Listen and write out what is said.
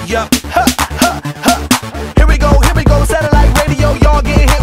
Yup. Here we go, satellite radio, y'all get